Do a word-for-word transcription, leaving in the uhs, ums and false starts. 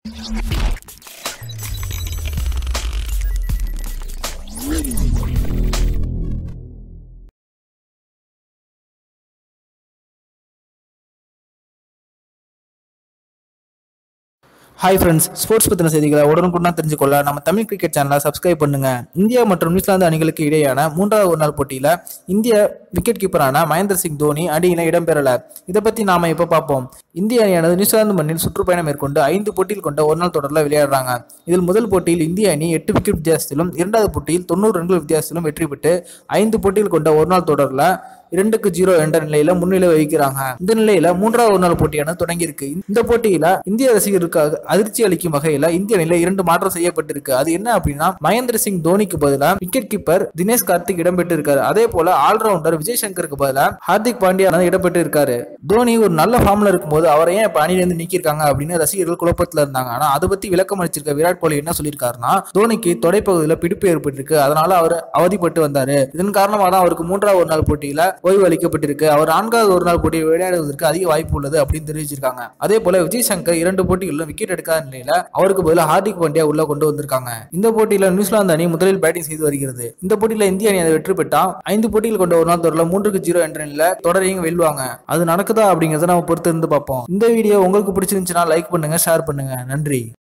Hi friends, sports பத்தின செய்திகளை உடனுக்குடன் தெரிஞ்சுக்கொள்ள நம்ம தமிழ் கிரிக்கெட் சேனலை சப்ஸ்கிரைப் பண்ணுங்க. இந்தியா மற்றும் நியூசிலாந்து அணிகளுக்கு இடையேயான மூன்றாவது ஒரு நாள் போட்டியில இந்திய விக்கெட் கீப்பரான மகேந்திர சிங் தோனி அணியில இடம்பெறல. இதை பத்தி நாம இப்ப பார்ப்போம். இந்திய அணியானது நியூசிலாந்து மண்ணில் சுற்றுப்பயணம் மேற்கொண்டு ஐந்து போட்டியில் கொண்ட ஒரு நாள் தொடரில் விளையாடுறாங்க. இதில் முதல் போட்டியில் இந்திய அணி எட்டு விக்கெட் வித்தியாசத்திலும் இரண்டாவது போட்டியில் தொண்ணூறு ரன்கள் வித்தியாசத்திலும் வெற்றி பெற்று ஐந்து போட்டியில் கொண்ட ஒரு நாள் தொடரில் இரண்டுக்கு ஜீரோ என்ற நிலையில முன்னிலை வகிக்கிறாங்க. இந்த நிலையில மூன்றாவது ஒரு நாள் போட்டியானது தொடங்கி இருக்கு. இந்த போட்டியில இந்திய ரசிகர்களுக்கு அதிர்ச்சி அளிக்கும் வகையில இந்திய அணியில இரண்டு மாற்றம் செய்யப்பட்டிருக்கு. அது என்ன அப்படின்னா, மகேந்திர சிங் தோனிக்கு பதிலாக விக்கெட் கீப்பர் தினேஷ் கார்த்திக் இடம்பெற்று இருக்காரு. அதே போல ஆல்ரவுண்டர் விஜய் சங்கருக்கு பதிலாக ஹார்திக் பாண்டியா இடம்பெற்று இருக்காரு. தோனி ஒரு நல்ல ஃபார்ம்ல இருக்கும்போது அவரை ஏன் இப்ப அணியிலிருந்து நீக்கிருக்காங்க அப்படின்னு ரசிகர்கள் குழப்பத்துல இருந்தாங்க. ஆனா அதை பத்தி விளக்கம் அளிச்சிருக்க விராட் கோலி என்ன சொல்லியிருக்காருன்னா, தோனிக்கு தொடைப்பகுதியில் பிடிப்பு ஏற்பட்டிருக்கு, அதனால அவர் அவதிப்பட்டு வந்தாரு. இதன் காரணமாக தான் அவருக்கு மூன்றாவது ஒரு நாள் போட்டியில ஓய்வு அளிக்கப்பட்டிருக்கு. அவர் நான்காவது ஒரு நாள் போட்டியை விளையாடுவதற்கு அதிக வாய்ப்பு உள்ளது அப்படின்னு தெரிவிச்சிருக்காங்க. அதே போல விஜய் சங்கர் இரண்டு போட்டிகளிலும் விக்கெட் எடுக்காத நிலையில அவருக்கு பதிலாக ஹார்திக் பாண்டியா உள்ள கொண்டு வந்திருக்காங்க. இந்த போட்டியில நியூசிலாந்து அணி முதலில் பேட்டிங் செய்து வருகிறது. இந்த போட்டியில இந்திய அணி அதை வெற்றி பெற்றா ஐந்து போட்டியில் கொண்ட ஒரு நாள் தொடரில் மூன்றுக்கு ஜீரோ என்ற நிலையில தொடரையும் வெல்வாங்க. அது நடக்குதா அப்படிங்கறத நம்ம பொறுத்து இருந்து பார்ப்போம். இந்த வீடியோ உங்களுக்கு பிடிச்சிருந்துச்சுன்னா லைக் பண்ணுங்க, ஷேர் பண்ணுங்க. நன்றி.